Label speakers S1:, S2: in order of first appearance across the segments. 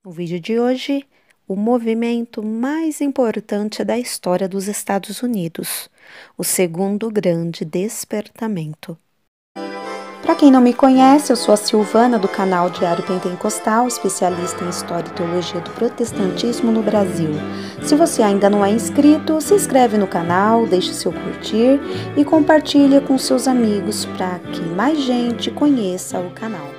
S1: No vídeo de hoje, o movimento mais importante da história dos Estados Unidos, o Segundo Grande Despertamento. Para quem não me conhece, eu sou a Silvana do canal Diário Pentecostal, especialista em História e Teologia do Protestantismo no Brasil. Se você ainda não é inscrito, se inscreve no canal, deixe seu curtir e compartilhe com seus amigos para que mais gente conheça o canal.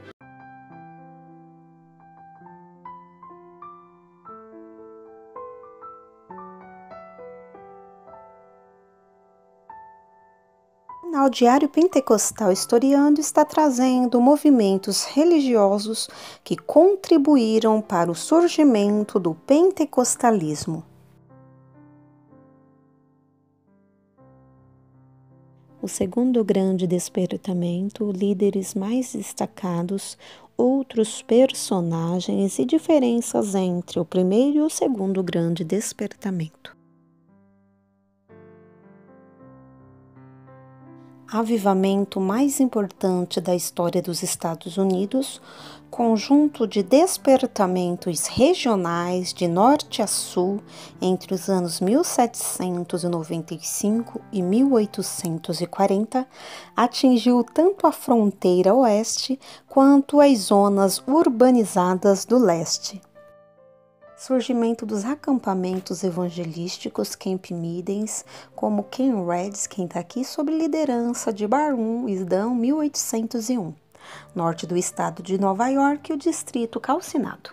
S1: O canal Diário Pentecostal Historiando está trazendo movimentos religiosos que contribuíram para o surgimento do pentecostalismo. O Segundo Grande Despertamento, líderes mais destacados, outros personagens e diferenças entre o primeiro e o segundo Grande Despertamento. Avivamento mais importante da história dos Estados Unidos, conjunto de despertamentos regionais de norte a sul entre os anos 1795 e 1840, atingiu tanto a fronteira oeste quanto as zonas urbanizadas do leste. Surgimento dos acampamentos evangelísticos Camp Meetings, como Camp Redskin está aqui, sob liderança de Barum Isdam, 1801, norte do estado de Nova York e o distrito calcinado.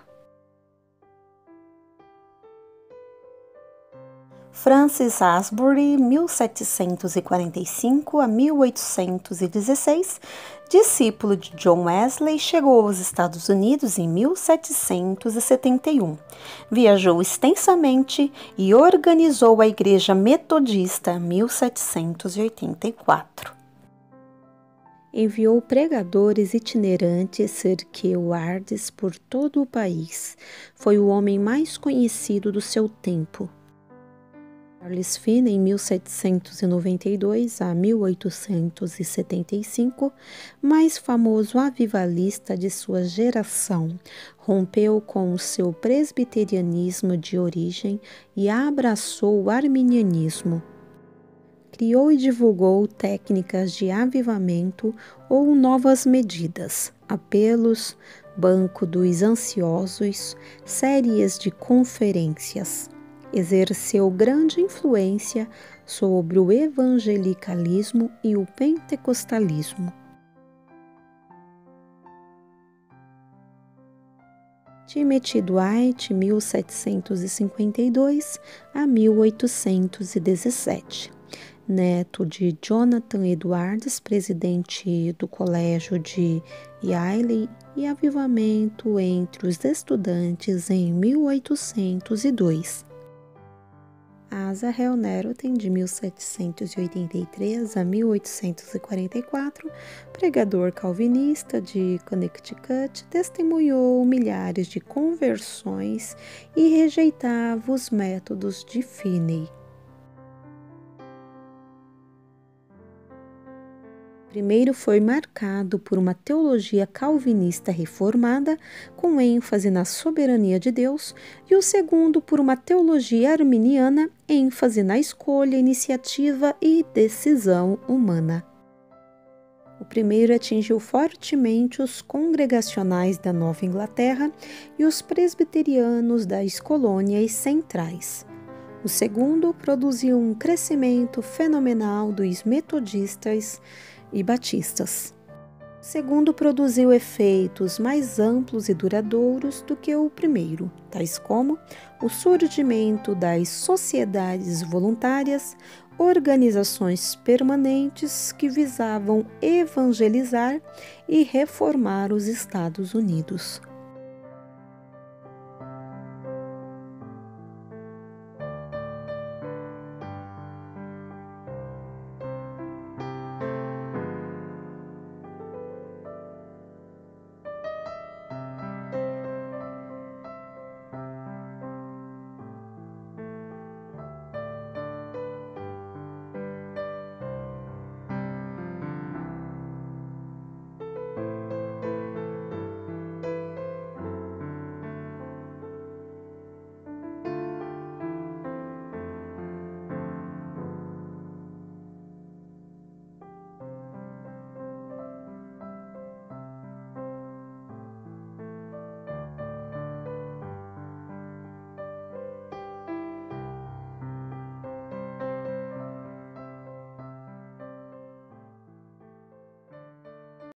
S1: Francis Asbury, 1745 a 1816, discípulo de John Wesley, chegou aos Estados Unidos em 1771. Viajou extensamente e organizou a Igreja Metodista em 1784. Enviou pregadores itinerantes Cerquewardes por todo o país. Foi o homem mais conhecido do seu tempo. Charles Finney, 1792 a 1875, mais famoso avivalista de sua geração, rompeu com o seu presbiterianismo de origem e abraçou o arminianismo. Criou e divulgou técnicas de avivamento ou novas medidas, apelos, banco dos ansiosos, séries de conferências. Exerceu grande influência sobre o evangelicalismo e o pentecostalismo. Timothy Dwight, 1752 a 1817, neto de Jonathan Edwards, presidente do Colégio de Yale, e avivamento entre os estudantes em 1802. Asahel Neroten, de 1783 a 1844, pregador calvinista de Connecticut, testemunhou milhares de conversões e rejeitava os métodos de Finney. O primeiro foi marcado por uma teologia calvinista reformada, com ênfase na soberania de Deus, e o segundo por uma teologia arminiana, ênfase na escolha, iniciativa e decisão humana. O primeiro atingiu fortemente os congregacionais da Nova Inglaterra e os presbiterianos das colônias centrais. O segundo produziu um crescimento fenomenal dos metodistas e batistas. O segundo produziu efeitos mais amplos e duradouros do que o primeiro, tais como o surgimento das sociedades voluntárias, organizações permanentes que visavam evangelizar e reformar os Estados Unidos.